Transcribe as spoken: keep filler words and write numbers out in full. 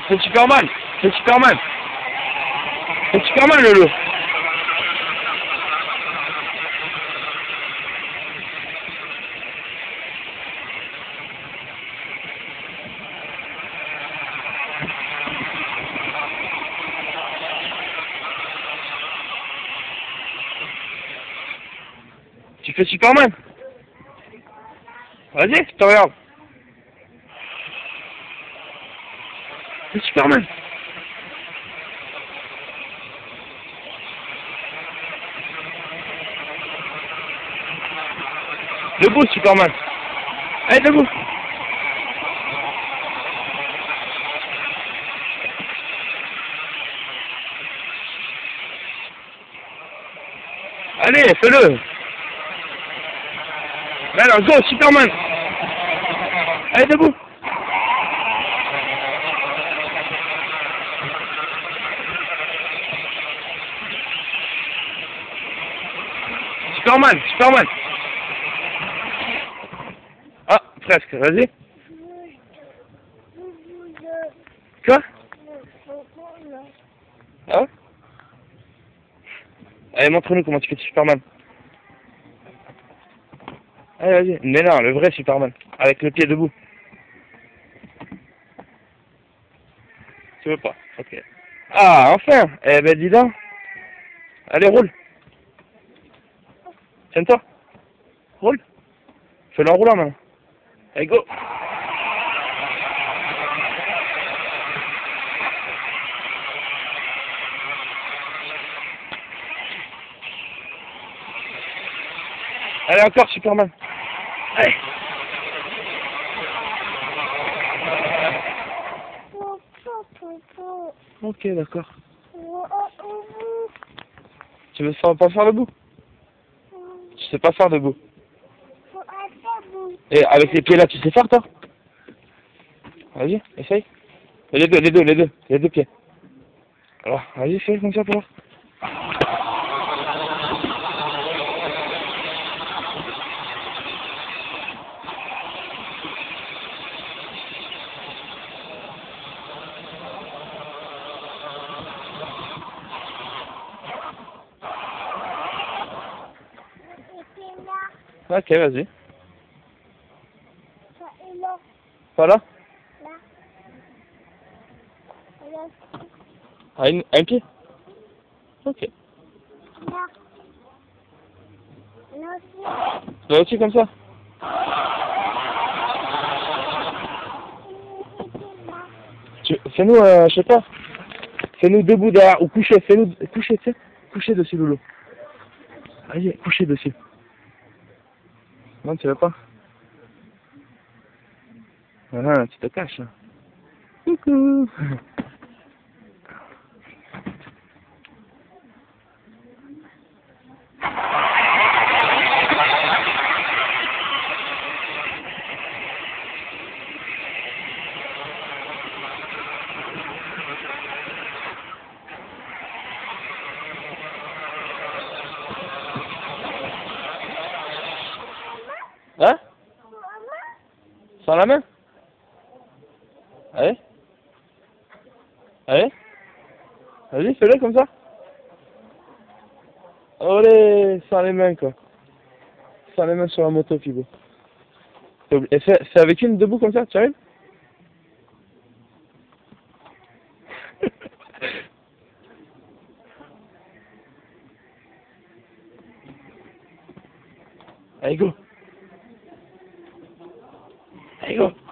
C'est Superman. C'est Superman. C'est Superman, le loup. Tu fais Superman? Vas-y, je te regarde. C'est Superman. Debout, Superman. Allez, debout. Allez, fais-le. Alors, go, Superman. Allez, debout. Superman, Superman. Ah, presque, vas-y. Quoi? Ah? Allez, montre-nous comment tu fais Superman. Allez, vas-y. Mais non, le vrai Superman. Avec le pied debout. Tu veux pas? Ok. Ah, enfin. Eh ben, dis donc. Allez, roule. Tiens-toi. Roule. Fais-le en roulant, maintenant. Allez, go. Allez, encore, Superman. Allez. Ok, d'accord. Tu veux faire, pas faire debout? Tu sais pas faire debout. Et avec les pieds là, tu sais faire, toi? Vas-y, essaye. Les deux, les deux, les deux, les deux pieds. Alors, vas-y, fais comme ça pour voir. Ok, vas-y. Pas là? Ah, une, un pied? Ok. Là aussi comme ça? Tu, fais-nous, euh, je sais pas. Fais-nous debout derrière, ou couché, fais-nous, couché, tu sais. Couché dessus, Loulou. Vas-y, couché dessus. Non, tu veux pas? Voilà, tu te caches. Coucou. Hein? Sans la main? Allez. Allez. Vas-y, fais-le comme ça. Allez, sans les mains, quoi. Sans les mains sur la moto, Pibo. Et fais, fais avec une debout comme ça, tu arrives? Allez, go. Allez, go.